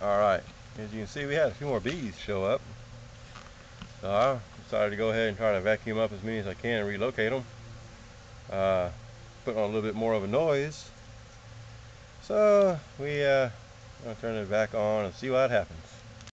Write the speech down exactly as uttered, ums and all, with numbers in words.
Alright, as you can see, we had a few more bees show up. So I decided to go ahead and try to vacuum up as many as I can and relocate them. Uh, putting on a little bit more of a noise. So we uh, I'll turn it back on and see what happens.